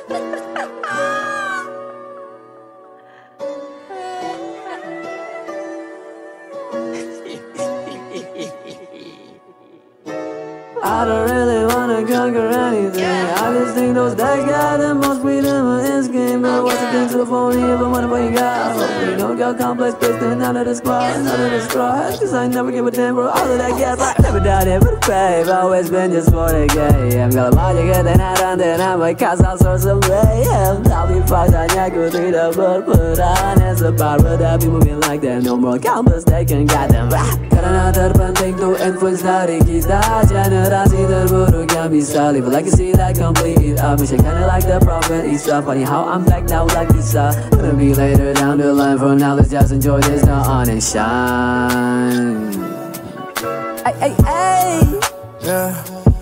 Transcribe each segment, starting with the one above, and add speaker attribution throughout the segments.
Speaker 1: I don't really wanna conquer anything. I just think those that got the most freedom in this game. But what's against the phony, but what you got? You know, got complex piston out of the squad, out of the squad. Cause I never give a damn, bro, all of that gas. I never done it for the fame, always been just for the game. Kalau mau juga dan nama kasar sosok mayhem. Tapi faktanya ku tidak berperan as a part, but I be moving like them. No more campus, they can get them back. Karena terpenting tuh influence dari kita. Generasi terburuk yang bisa leave a legacy that complete it up. Wish I kinda like the prophet Isa. Funny how I'm back now like Isa. Gonna be later down the line. For now let's just enjoy this now on and shine. Ay, ay, ay.
Speaker 2: Yeah.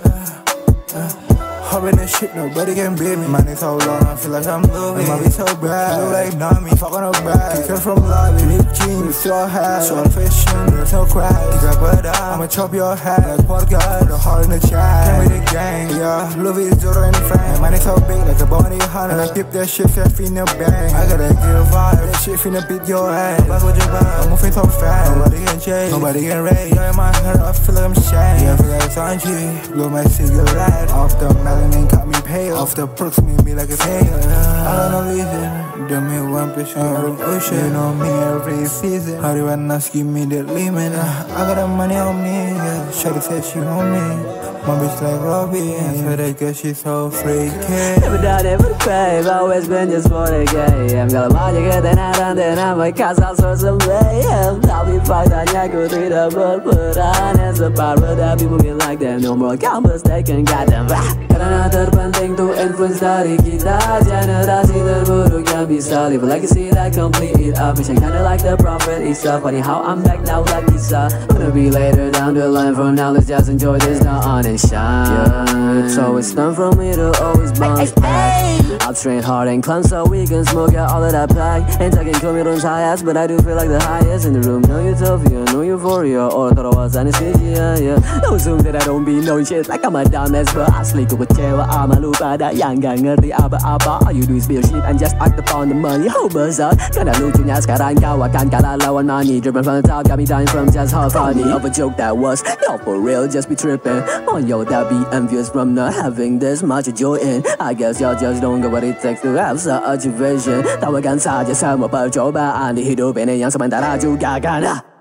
Speaker 2: Hopping this shit, nobody can beat me. Money so long, I feel like I'm Luffy. Might be so bad, you like Nami, fucking up bad. Kick from lobby, lip jeans, so high. So fashion, there's no crack. You got butter, I'ma chop your head. Like podcast, the heart in the chat. Came with the gang, yeah. Luffy is Zoro and friend. Money so big, like a bounty hunter. And I keep that shit fast, finna bang. I gotta give vibe, that shit finna beat your ass. Back with your back, I'm moving so fast. Nobody can chase, nobody can raise. Yeah, in my head, I feel like I'm shame. Yeah, I feel like Sanji. Blow my cigarette off the melanin, got me pale. Off the perks, made me like a tail. I don't know reason, do me 1% from ocean. You know me every season. How do I not give me the limit? I got the money on me, yeah. Shawty said she want me. My bitch like Robbie, and so that girl she's so freaky.
Speaker 1: Never done it for the fame, always been just for the game. Kalau mau juga dan nama kasar sosok mayhem. Tapi faktanya ku tidak berperan as a part, but I be moving like them. No more campus, they can get them back. Karena terpenting tuh influence dari kita. Generasi terburuk yang bisa leave a legacy that complete it up. Wish I kinda like the prophet Isa. Funny how I'm back now like Isa. Gonna be later down the line. For now let's just enjoy this now on and shine. Yeah, it's always time for me to always bounce back. I've trained hard and climbed so we can smoke out all of that pack. Ain't talking Comiron's highest, but I do feel like the highest in the room. No utopia, no euphoria, or thought I was anesthesia, yeah. Don't assume that I don't be knowing shit like I'm a dumbass, but asli ku kecewa sama lu pada yang gak ngerti apa-apa. All you do is build shit and just act upon the money. How bizarre, karena lucunya sekarang kau akan kalah lawan money. Driven from the top, got me dying from just how funny of a joke that was. Yo, for real, just be tripping. On yo, that be envious from not having this much joy in. I guess y'all just don't get what it takes to have such a vision. Tawarkan saja semua percobaan di hidup ini yang sementara juga kan.